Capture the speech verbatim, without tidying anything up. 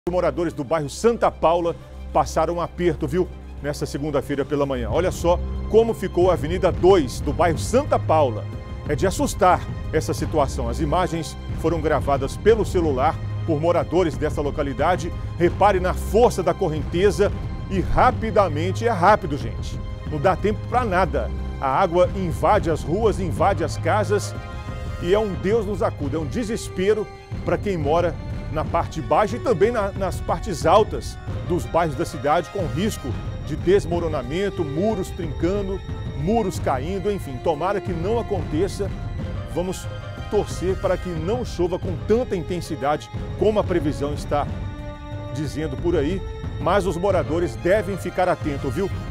Os moradores do bairro Santa Paula passaram um aperto, viu, nessa segunda-feira pela manhã. Olha só como ficou a Avenida dois do bairro Santa Paula. É de assustar essa situação. As imagens foram gravadas pelo celular por moradores dessa localidade. Repare na força da correnteza e rapidamente, é rápido, gente. Não dá tempo para nada. A água invade as ruas, invade as casas e é um Deus nos acuda. É um desespero para quem mora na parte baixa e também na, nas partes altas dos bairros da cidade, com risco de desmoronamento, muros trincando, muros caindo, enfim, tomara que não aconteça. Vamos torcer para que não chova com tanta intensidade como a previsão está dizendo por aí, mas os moradores devem ficar atentos, viu?